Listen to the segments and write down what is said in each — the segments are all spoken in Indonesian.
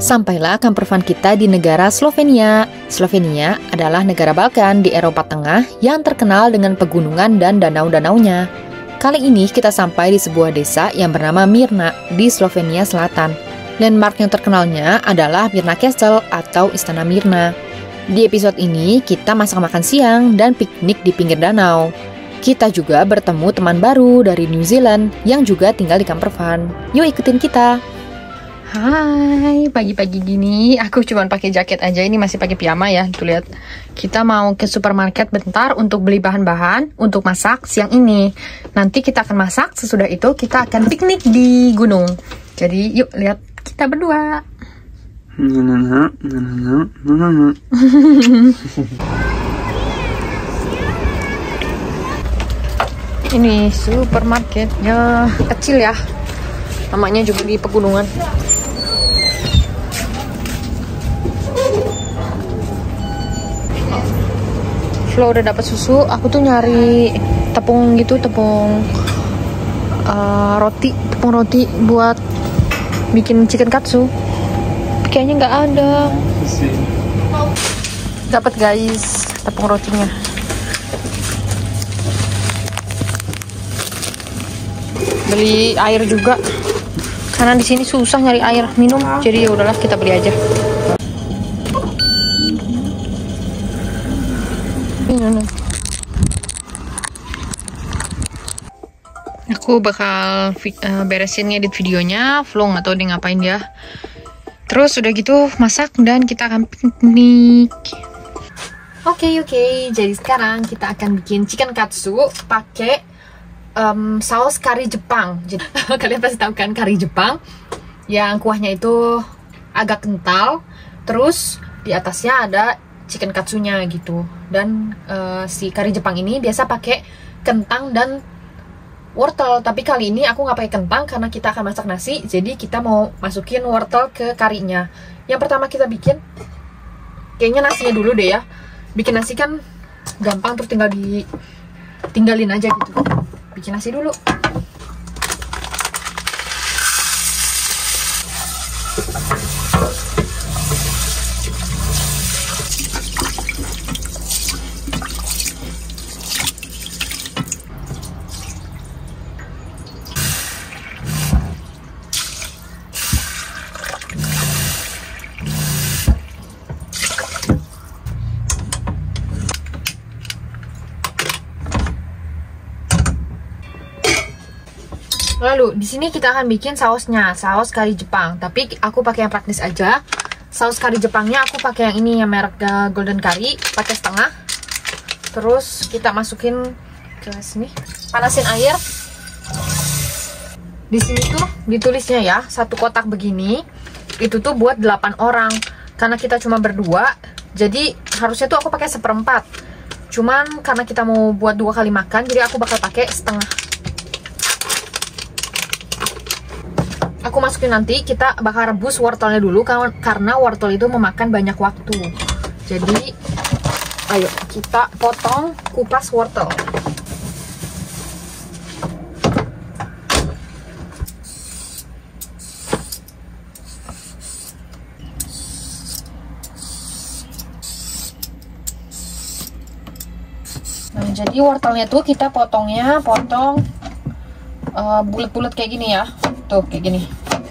Sampailah camper van kita di negara Slovenia. Slovenia adalah negara Balkan di Eropa Tengah yang terkenal dengan pegunungan dan danau-danaunya. Kali ini kita sampai di sebuah desa yang bernama Mirna di Slovenia Selatan. Landmark yang terkenalnya adalah Mirna Castle atau Istana Mirna. Di episode ini kita masak makan siang dan piknik di pinggir danau. Kita juga bertemu teman baru dari New Zealand yang juga tinggal di camper van. Yuk ikutin kita. Hai, pagi-pagi gini aku cuma pakai jaket aja, ini masih pakai piyama ya. Tuh lihat, kita mau ke supermarket bentar untuk beli bahan-bahan untuk masak siang ini. Nanti kita akan masak, sesudah itu kita akan piknik di gunung. Jadi yuk lihat kita berdua. Ini supermarketnya kecil ya, namanya juga di pegunungan. Flo udah dapat susu, aku tuh nyari tepung gitu, tepung roti buat bikin chicken katsu. Kayaknya nggak ada. Dapat guys, tepung rotinya. Beli air juga, karena di sini susah nyari air minum, jadi ya udahlah kita beli aja. Aku bakal beresin ngedit videonya, Flo nggak tahu dia ngapain dia. Terus udah gitu masak dan kita akan piknik. Oke, jadi sekarang kita akan bikin chicken katsu pakai saus kari Jepang. Jadi kalian pasti tahu kan kari Jepang yang kuahnya itu agak kental, terus di atasnya ada chicken katsunya gitu. Dan si kari Jepang ini biasa pakai kentang dan wortel, tapi kali ini aku nggak pakai kentang karena kita akan masak nasi, jadi kita mau masukin wortel ke karinya. Yang pertama kita bikin, kayaknya nasinya dulu deh ya. Bikin nasi kan gampang, terus tinggal tinggalin aja gitu. Bikin nasi dulu. Lalu di sini kita akan bikin sausnya, saus kari Jepang. Tapi aku pakai yang praktis aja. Saus kari Jepangnya aku pakai yang ini, yang merek Golden Curry, pakai setengah. Terus kita masukin ke sini. Panasin air. Di sini tuh ditulisnya ya, satu kotak begini itu tuh buat 8 orang. Karena kita cuma berdua, jadi harusnya tuh aku pakai 1/4. Cuman karena kita mau buat 2 kali makan, jadi aku bakal pakai setengah. Aku masukin nanti, kita bakal rebus wortelnya dulu karena wortel itu memakan banyak waktu. Jadi ayo kita potong, kupas wortel. Nah, jadi wortelnya tuh kita potong bulat-bulat kayak gini ya. Tuh, kayak gini.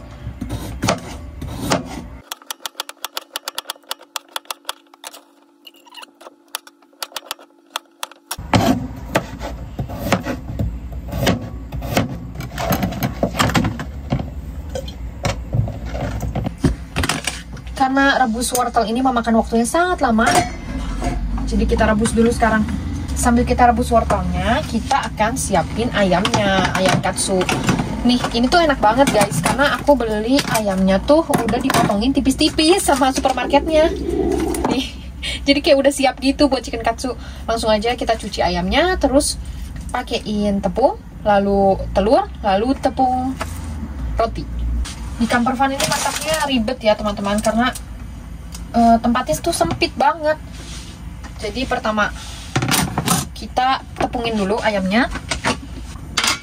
Karena rebus wortel ini memakan waktunya sangat lama, jadi kita rebus dulu sekarang. Sambil kita rebus wortelnya, kita akan siapin ayamnya, ayam katsu. Nih, ini tuh enak banget guys, karena aku beli ayamnya tuh udah dipotongin tipis-tipis sama supermarketnya. Nih, jadi kayak udah siap gitu buat chicken katsu. Langsung aja kita cuci ayamnya, terus pakein tepung, lalu telur, lalu tepung roti. Di camper van ini masaknya ribet ya teman-teman, karena tempatnya tuh sempit banget. Jadi pertama kita tepungin dulu ayamnya.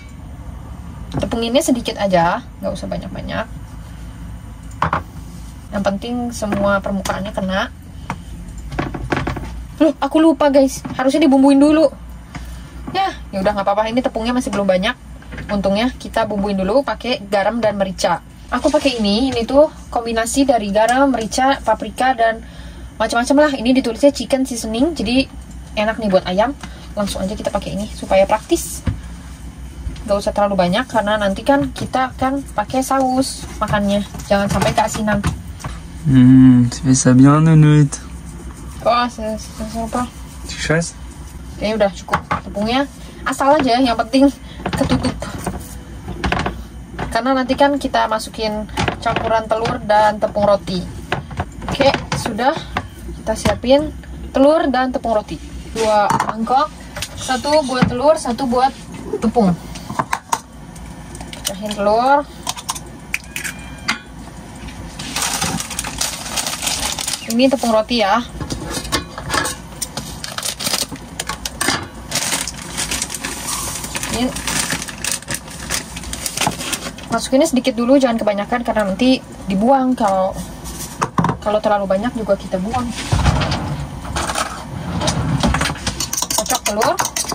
Tepunginnya sedikit aja, nggak usah banyak-banyak. Yang Yang penting semua permukaannya kena. Loh, aku lupa guys, harusnya dibumbuin dulu. Ya udah nggak apa-apa. Ini tepungnya masih belum banyak. Untungnya kita bumbuin dulu pakai garam dan merica. Aku pakai ini tuh kombinasi dari garam, merica, paprika dan macam-macam lah. Ini ditulisnya chicken seasoning, jadi enak nih buat ayam. Langsung aja kita pakai ini supaya praktis. Gak usah terlalu banyak karena nanti kan kita akan pakai saus makannya. Jangan sampai keasinan. Tu fais ça bien, Nounoute. Oh, c'est apa? Succes. Ya udah cukup. Tepungnya asal aja, yang penting ketutup. Karena nanti kan kita masukin campuran telur dan tepung roti. Oke, sudah. Kita siapin telur dan tepung roti. 2 mangkok. 1 buat telur, 1 buat tepung. Pecahin telur. Ini tepung roti ya. Ini masukinnya sedikit dulu, jangan kebanyakan karena nanti dibuang. Kalau terlalu banyak juga kita buang. Kocok telur.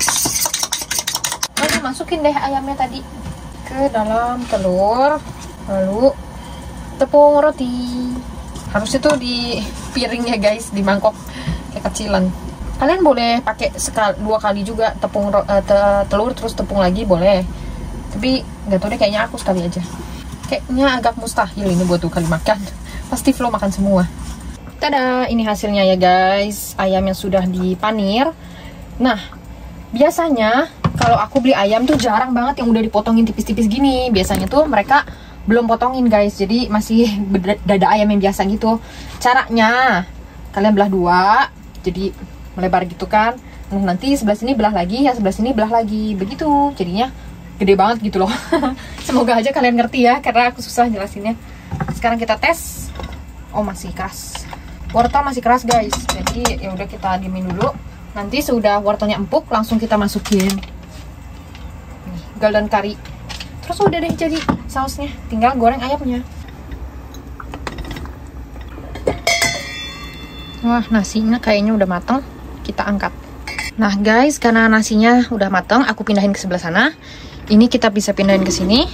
Lalu masukin deh ayamnya tadi ke dalam telur. Lalu tepung roti. Harusnya tuh di piring ya guys, di mangkok kecilan. Kalian boleh pakai 2 kali juga telur terus tepung lagi boleh. Tapi nggak tahu deh, kayaknya aku sekali aja. Kayaknya agak mustahil ini buat 2 kali makan. Pasti Flo makan semua. Tada, ini hasilnya ya guys. Ayam yang sudah dipanir. Nah, biasanya kalau aku beli ayam tuh jarang banget yang udah dipotongin tipis-tipis gini. Biasanya tuh mereka belum potongin guys. Jadi masih dada ayam yang biasa gitu. Caranya, kalian belah 2. Jadi melebar gitu kan. Nah, nanti sebelah sini belah lagi, yang sebelah sini belah lagi. Begitu, jadinya gede banget gitu loh. Semoga aja kalian ngerti ya, karena aku susah jelasinnya. Sekarang kita tes. Oh, masih keras. Wortel masih keras guys. Jadi ya udah kita diemin dulu. Nanti sudah wortelnya empuk, langsung kita masukin golden curry. Terus udah deh jadi sausnya. Tinggal goreng ayamnya. Wah, nasinya kayaknya udah mateng. Kita angkat. Nah guys, karena nasinya udah mateng, aku pindahin ke sebelah sana. Ini kita bisa pindahin ke sini.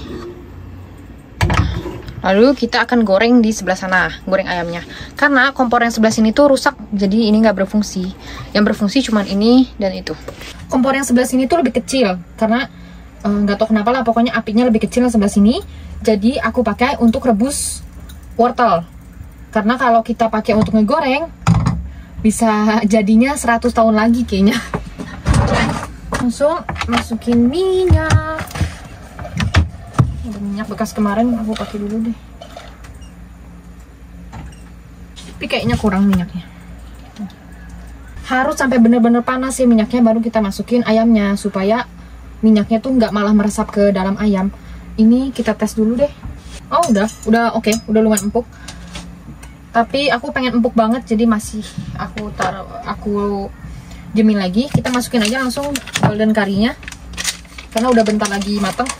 Lalu kita akan goreng di sebelah sana, goreng ayamnya. Karena kompor yang sebelah sini tuh rusak, jadi ini nggak berfungsi. Yang berfungsi cuma ini dan itu. Kompor yang sebelah sini tuh lebih kecil, karena nggak tahu kenapa lah, pokoknya apinya lebih kecil yang sebelah sini. Jadi aku pakai untuk rebus wortel. Karena kalau kita pakai untuk ngegoreng, bisa jadinya 100 tahun lagi kayaknya. Langsung masukin minyak. Ada minyak bekas kemarin, aku pakai dulu deh. Tapi kayaknya kurang minyaknya. Harus sampai bener-bener panas ya minyaknya, baru kita masukin ayamnya supaya minyaknya tuh nggak malah meresap ke dalam ayam. Ini kita tes dulu deh. Oh udah oke, udah lumayan empuk. Tapi aku pengen empuk banget, jadi masih aku diemin lagi. Kita masukin aja langsung golden curry-nya, karena udah bentar lagi mateng.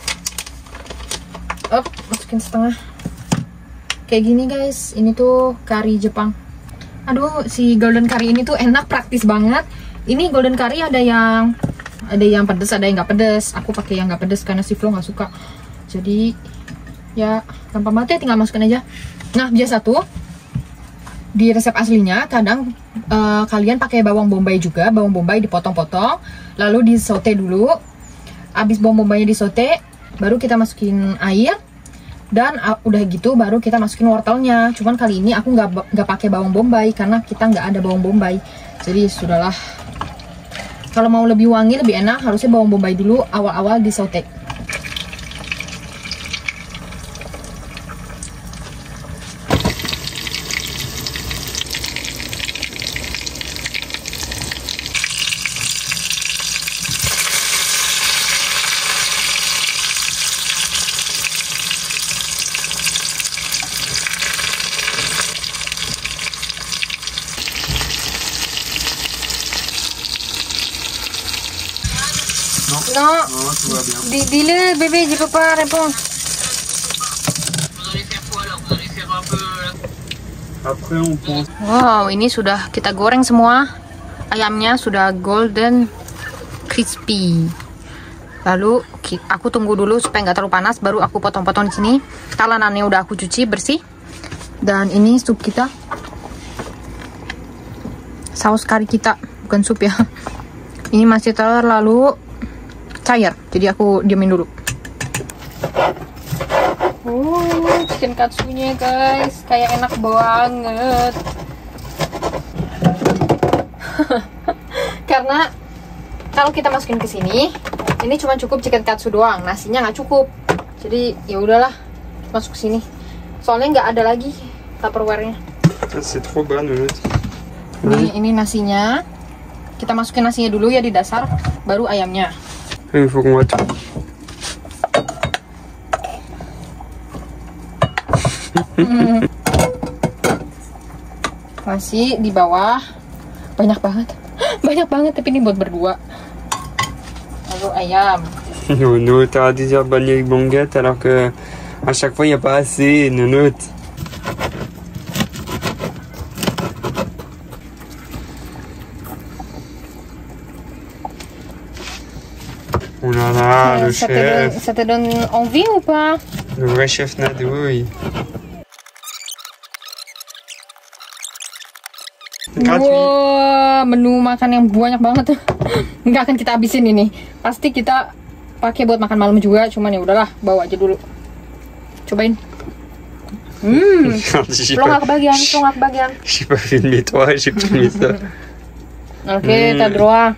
Masukin setengah. Kayak gini guys, ini tuh curry Jepang. Aduh, si golden curry ini tuh enak, praktis banget. Ini golden curry ada yang pedes, ada yang nggak pedes. Aku pakai yang nggak pedes karena si Flo nggak suka. Jadi ya gampang banget ya, tinggal masukin aja. Nah, biasa tuh di resep aslinya kadang kalian pakai bawang bombay juga. Bawang bombay dipotong-potong, lalu disote dulu. Abis bawang bombaynya disote, baru kita masukin air, dan udah gitu baru kita masukin wortelnya. Cuman kali ini aku nggak pakai bawang bombay karena kita nggak ada bawang bombay. Jadi sudahlah. Kalau mau lebih wangi, lebih enak, harusnya bawang bombay dulu awal-awal disote. Non, tout va bien. Dis-le, bébé, je peux pas répondre. Vous allez faire quoi alors? Vous allez faire un peu... Après on pense. Wow, ini sudah kita goreng semua. Ayamnya sudah golden crispy. Lalu aku tunggu dulu supaya nggak terlalu panas, baru aku potong-potong di sini. Talanannya udah aku cuci bersih. Dan ini sup kita. Saus kari kita, bukan sup ya. Ini masih terlalu cair, jadi aku diamin dulu. Chicken katsunya guys, kayak enak banget. Karena kalau kita masukin ke sini, ini cuma cukup chicken katsu doang, nasinya nggak cukup. Jadi ya udahlah, masuk ke sini. Soalnya nggak ada lagi tupperware-nya. C'est trop bas, Nounout. Ini nasinya. Kita masukin nasinya dulu ya di dasar, baru ayamnya. Il faut qu'on voit tout. Masih di bawah. Banyak banget. Banyak banget, tapi ini buat berdua. Lalu ayam. Nounout, t'as dit dire bagner avec banguette alors que à chaque fois il n'y a pas assez, Nounout. Oh là là, le chef. Ça te donne envie ou pas? Le vrai chef Nadouille. Gratuit. Wah, menu makan yang banyak banget. Nggak akan kita habisin ini. Pasti kita pakai buat makan malam juga. Cuman ya udahlah, bawa aja dulu. Cobain. Lo nggak kebagian, lo nggak kebagian. J'ai pas filmé toi, j'ai filmé ça. Oke, t'as droit.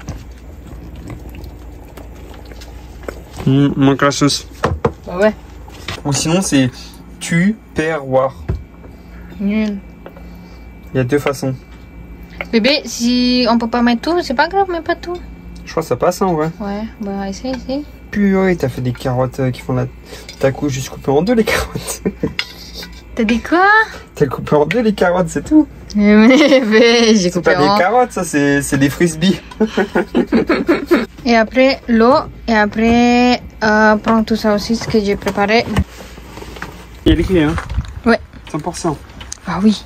Manque la sauce. Bah ouais. Ou sinon c'est tupperware. Nul. Il y a deux façons. Bébé, si on peut pas mettre tout, c'est pas grave, mais pas tout. Je crois que ça passe, hein, ouais. Ouais, bah essaye. Purée, t'as fait des carottes qui font la... T'as juste coupé en deux les carottes. T'as dit quoi? T'as coupé en deux les carottes, c'est tout. Bébé, j'ai C'est coupé pas des carottes, ça, c'est des frisbees. Et après, l'eau. Et après, prends tout ça aussi, ce que j'ai préparé. Il y a l'écrit, hein? Ouais. 100%. Ah oui.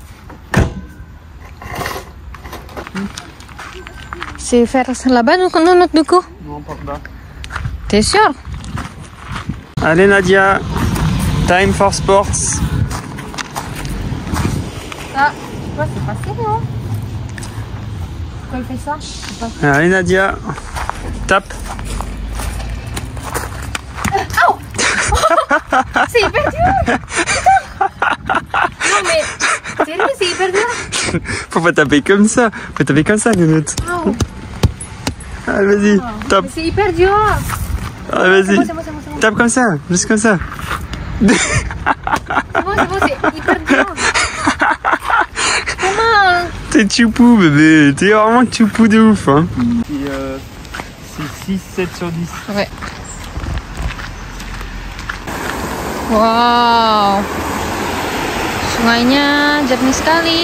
C'est faire là-bas, du coup? Non, pas là. T'es sûr? Allez, Nadia. Time for sports. Ça, c'est facile, non? Pourquoi il fait ça? Allez, Nadia. Tape. C'est hyper dur! Non mais, sérieux, c'est hyper dur! Faut pas taper comme ça. Faut taper comme ça, Nounout. Oh. Allez, vas-y, tape. C'est hyper dur! Allez, vas-y. C'est bon. Tape comme ça, juste comme ça. C'est bon, c'est hyper dur! Comment? T'es choupou, bébé. T'es vraiment choupou de ouf, hein. C'est 6, 7 sur 10. Ouais. Wow. Sungainya jernih sekali.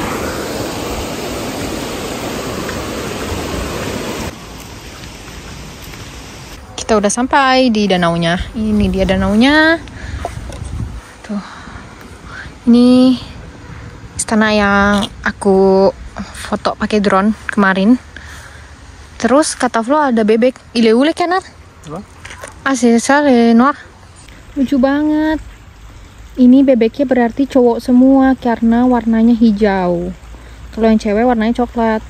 Kita udah sampai di danaunya. Ini dia danaunya. Tuh. Ini istana yang aku foto pakai drone kemarin. Terus kata Flo ada bebek. Il est où le canard? Ah, c'est ça le noir. Lucu banget. Ini bebeknya berarti cowok semua karena warnanya hijau. Kalau yang cewek warnanya coklat.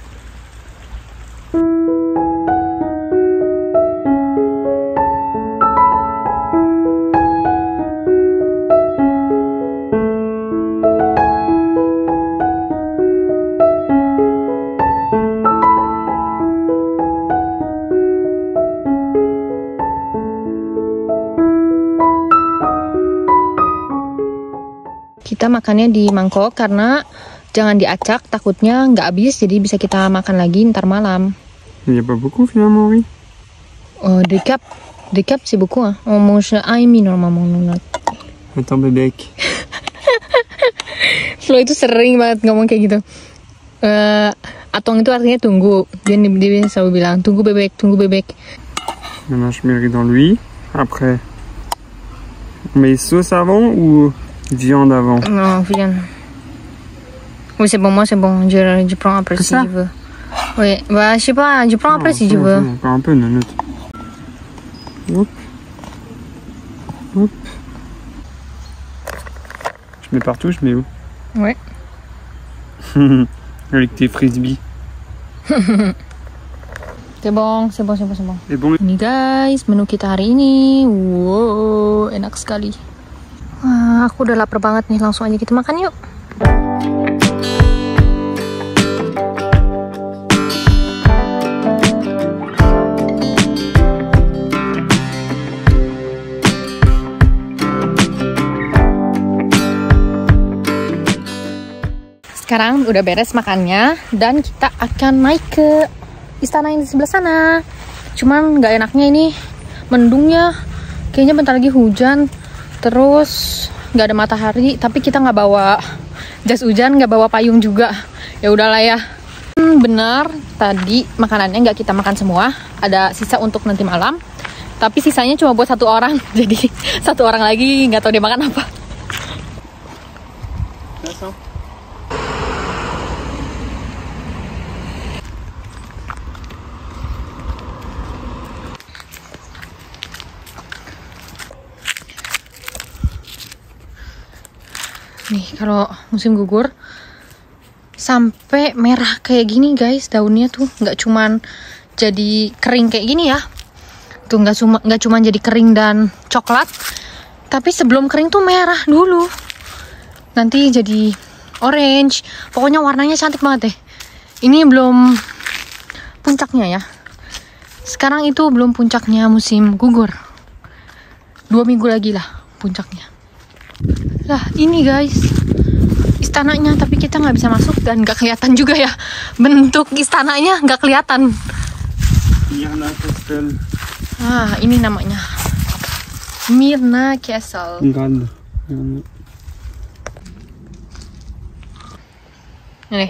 Kita makannya di mangkok karena jangan diacak, takutnya nggak habis, jadi bisa kita makan lagi ntar malam. Il n'y a pas beaucoup finalement, oui. Des capes c'est beaucoup, hein. On mange 1,5 normalement. Attends, bébek. Flo itu sering banget ngomong kayak gitu. Atong itu artinya tunggu. Dia selalu bilang tunggu bebek. Maintenant, je mets le riz dans lui. Après, on met sauce avant ou viande avant? Non, viande. Oui, c'est bon, moi c'est bon. Je prends après si tu veux. Oui, bah je sais pas, je prends après si tu veux. Encore un peu, non. Hop. Hop. Je mets partout, je mets où? Ouais. Avec tes frisbees. C'est bon. Et bon. Ini guys, menu kita hari ini. Wow, enak sekali. Wah, aku udah lapar banget nih, langsung aja kita makan yuk. Sekarang udah beres makannya dan kita akan naik ke istana yang di sebelah sana. Cuman nggak enaknya ini mendungnya, kayaknya bentar lagi hujan. Terus nggak ada matahari, tapi kita nggak bawa jas hujan, nggak bawa payung juga. Ya udahlah ya. Benar, tadi makanannya nggak kita makan semua, ada sisa untuk nanti malam. Tapi sisanya cuma buat 1 orang, jadi 1 orang lagi nggak tahu dia makan apa. Nih, kalau musim gugur sampai merah kayak gini guys, daunnya tuh nggak cuman jadi kering kayak gini ya. Tuh nggak cuma jadi kering dan coklat, tapi sebelum kering tuh merah dulu. Nanti jadi orange. Pokoknya warnanya cantik banget deh. Ini belum puncaknya ya. Sekarang itu belum puncaknya musim gugur. 2 minggu lagi lah puncaknya. Lah ini guys istananya, tapi kita nggak bisa masuk dan nggak kelihatan juga ya, bentuk istananya nggak kelihatan. Myrna Castle. Ah, ini namanya Myrna Castle. Grande. Allez.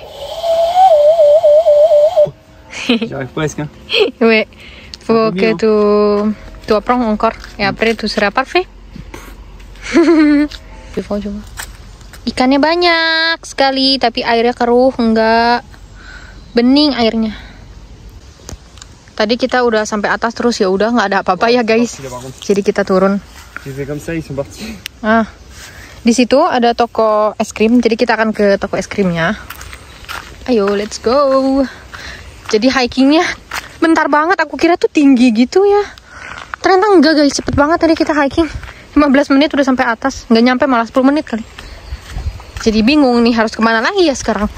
J'arrive presque. Ouais, faut que tu apprends encore et après tu seras parfait. Coba. Ikannya banyak sekali, tapi airnya keruh, enggak bening airnya. Tadi kita udah sampai atas terus ya udah nggak ada apa-apa ya guys. Jadi kita turun. Ah, di situ ada toko es krim, jadi kita akan ke toko es krimnya. Ayo, let's go. Jadi hikingnya bentar banget, aku kira tuh tinggi gitu ya. Ternyata enggak guys, cepet banget tadi kita hiking. 15 menit udah sampai atas, nggak nyampe malah 10 menit kali. Jadi bingung nih harus kemana lagi ya sekarang.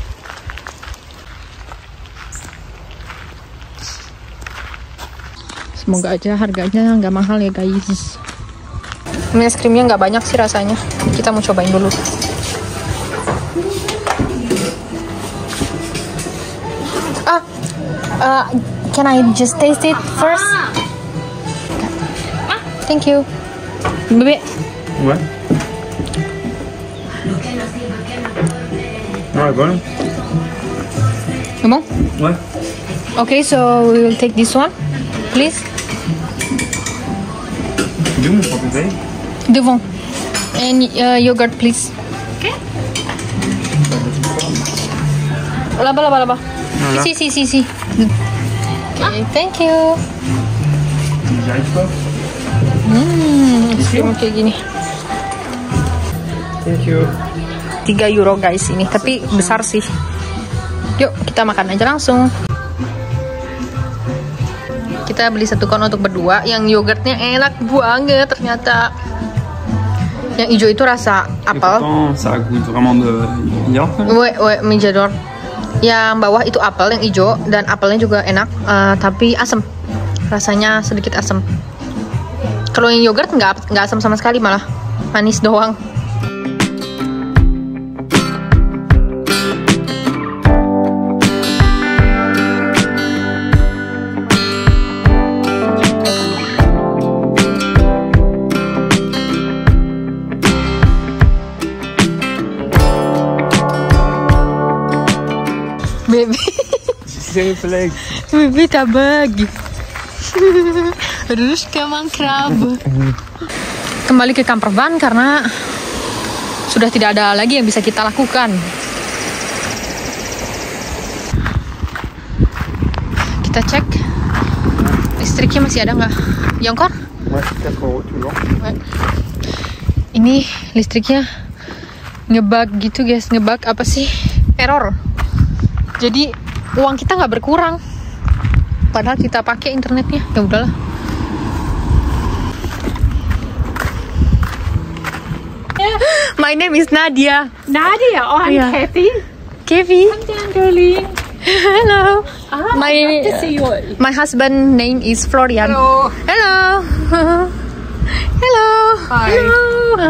Semoga aja harganya nggak mahal ya guys. Ini es krimnya nggak banyak sih rasanya. Kita mau cobain dulu. Can I just taste it first? Thank you. Bébé. Ouais. Ouais, bon. C'est bon? Ouais. Okay, so we will take this one, please. D'où mon portefeuille? Devant. And yogurt, please. Okay. Là-bas. Voilà. Si. Okay, thank you. J'arrive pas. Es krim kayak gini. Thank you. 3 euro guys ini, tapi besar sih. Yuk kita makan aja langsung. Kita beli 1 kon untuk berdua. Yang yogurtnya enak banget ternyata. Yang hijau itu rasa apel. Ça goûte vraiment de viande. Ouais, mais j'adore. Yang bawah itu apel, yang hijau, dan apelnya juga enak, tapi asam. Rasanya sedikit asam. Kalau yang yogurt nggak asam sama sekali, malah manis doang. Baby. Baby tabag. Ruska mangkrab. Kembali ke camper van karena sudah tidak ada lagi yang bisa kita lakukan. Kita cek listriknya masih ada nggak? Yongkor? Ini listriknya ngebug gitu guys. Ngebug apa sih? Error. Jadi uang kita nggak berkurang. Padahal kita pakai internetnya. Ya udahlah. My name is Nadia. Nadia, oh, I'm Kathy. Kathy. Come down, darling. Hello. I'd love to see you. My husband name is Florian. Hello. Hello. Hello. Hi. Hello.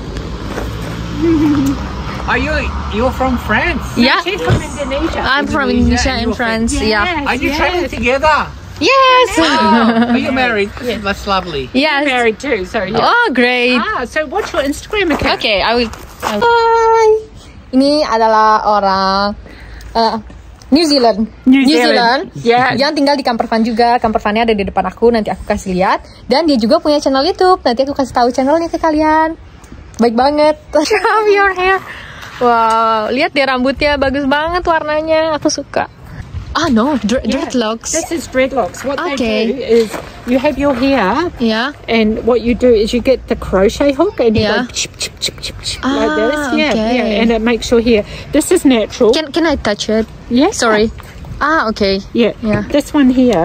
You're from France? Yeah. She's from Indonesia. I'm from Indonesia and France. Yeah. Are you traveling together? Yes. Are you married? That's lovely. Yes. Married too, so yeah. Oh, great. So what's your Instagram account? Okay, I will. Hai. Ini adalah orang New Zealand. New Zealand. Yeah. Yang tinggal di campervan juga. Campervannya ada di depan aku. Nanti aku kasih lihat. Dan dia juga punya channel YouTube. Nanti aku kasih tahu channelnya ke kalian. Baik banget. Love your hair. Wow, lihat deh rambutnya bagus banget warnanya. Aku suka. Ah no, dreadlocks. This is dreadlocks. What Okay. they do is you have your hair, Yeah. and what you do is you get the crochet hook and you Yeah. go chip, chip, chip, chip, chip, like this. Yeah, okay. yeah, and it makes your hair. This is natural. Can I touch it? Yeah. Sorry. Ah, okay. Yeah. Yeah. This one here.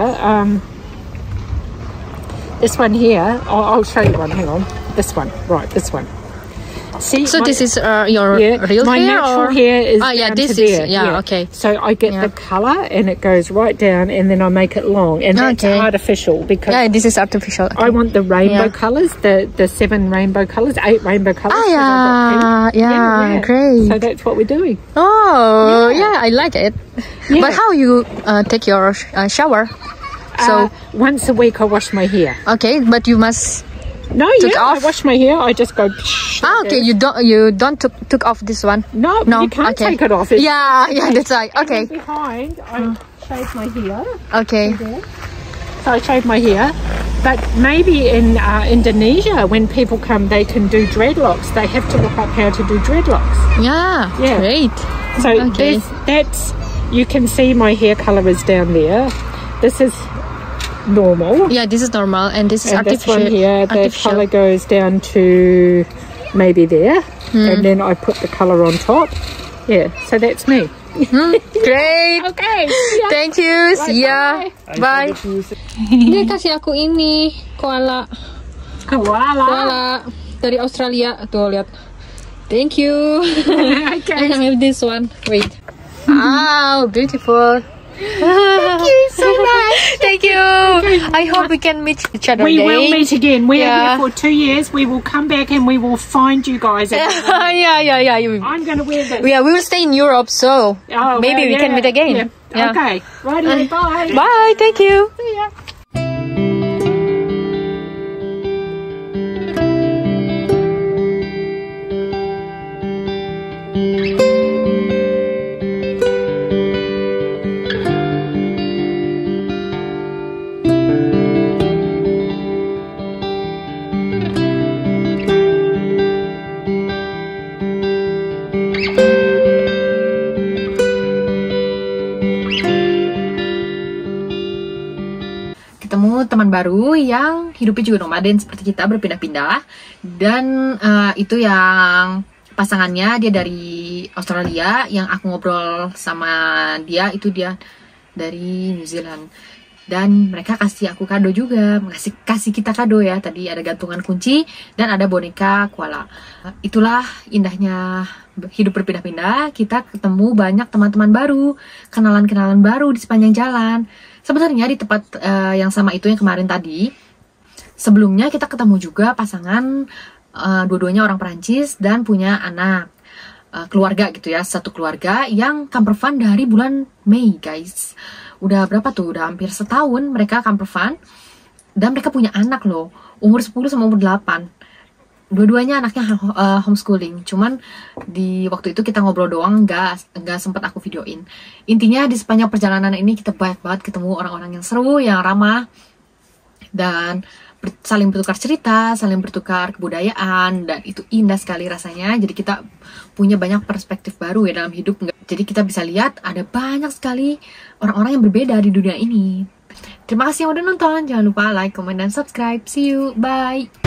This one here. I'll show you one. Hang on. This one. Right. This one. See. So this is your Yeah, real my hair, natural or? hair is yeah, down this to is there. okay. So I get Yeah. the color and it goes right down, and then I make it long, and that's Okay. artificial because Yeah, this is artificial. I want the rainbow Yeah. colors, the 7 rainbow colors, 8 rainbow colors. Ah, so I've got pink. yeah, great. So that's what we're doing. Oh, yeah, I like it. Yeah. But how you take your shower? So Once a week I wash my hair. okay, but you must. No, Took I off? wash my hair. I just go. Okay, you don't took off this one. No, No, you can't okay. take it off. It's Yeah, that's right. Okay, behind. I shave my hair. okay. So I shave my hair. But maybe in Indonesia, when people come, they can do dreadlocks. They have to look up how to do dreadlocks. Yeah, Yeah. great. So Okay. that's you can see my hair color is down there. This is normal. Yeah, this is normal, and this is And this artificial. one here, the color goes down to maybe there, and then I put the color on top. Yeah, so that's me. Great. Okay. Thank you. See ya. Bye. Dia kasih aku ini koala. Koala dari Australia. Tuh lihat. Thank you. Okay. I have this one. Wait. Wow, beautiful. Thank you so much. Thank you. I hope we can meet each other We again. will meet again. We Yeah. are here for 2 years. We will come back and we will find you guys. yeah. I'm going to wear this. Yeah, we will stay in Europe, so Oh, maybe we well, can yeah, meet again. yeah. Okay. Righty, bye. Bye. Thank you. See ya. Ketemu teman baru yang hidupnya juga nomaden seperti kita, berpindah-pindah. Dan itu yang pasangannya, dia dari Australia. Yang aku ngobrol sama dia, itu dia dari New Zealand. Dan mereka kasih aku kado juga, kasih kita kado ya. Tadi ada gantungan kunci dan ada boneka koala. Itulah indahnya hidup berpindah-pindah. Kita ketemu banyak teman-teman baru, kenalan-kenalan baru di sepanjang jalan. Sebenarnya di tempat yang sama itu yang kemarin tadi, sebelumnya kita ketemu juga pasangan, dua-duanya orang Perancis dan punya anak, keluarga gitu ya, satu keluarga yang campervan dari bulan Mei guys. Udah berapa tuh, udah hampir setahun mereka campervan, dan mereka punya anak loh, umur 10 sama umur 8. Dua-duanya anaknya homeschooling. Cuman di waktu itu kita ngobrol doang, nggak sempat aku videoin. Intinya di sepanjang perjalanan ini kita banyak banget ketemu orang-orang yang seru, yang ramah, dan saling bertukar cerita, saling bertukar kebudayaan, dan itu indah sekali rasanya. Jadi kita punya banyak perspektif baru ya dalam hidup. Jadi kita bisa lihat ada banyak sekali orang-orang yang berbeda di dunia ini. Terima kasih yang udah nonton. Jangan lupa like, comment, dan subscribe. See you. Bye.